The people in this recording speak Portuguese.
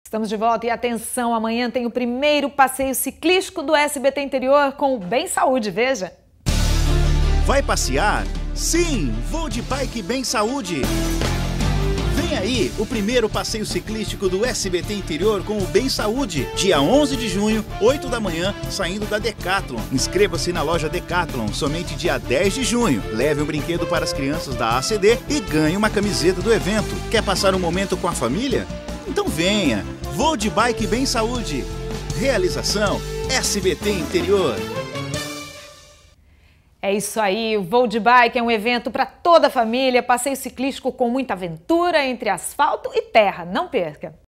Estamos de volta e atenção, amanhã tem o primeiro passeio ciclístico do SBT Interior com o Bem Saúde, veja. Vai passear? Sim, vou de bike Bem Saúde. Vem aí o primeiro passeio ciclístico do SBT Interior com o Bem Saúde, dia 11 de junho, 8 da manhã, saindo da Decathlon. Inscreva-se na loja Decathlon, somente dia 10 de junho. Leve um brinquedo para as crianças da ACD e ganhe uma camiseta do evento. Quer passar um momento com a família? Então venha! Vou de bike Bem Saúde. Realização SBT Interior. É isso aí, o Voo de Bike é um evento para toda a família, passeio ciclístico com muita aventura entre asfalto e terra. Não perca!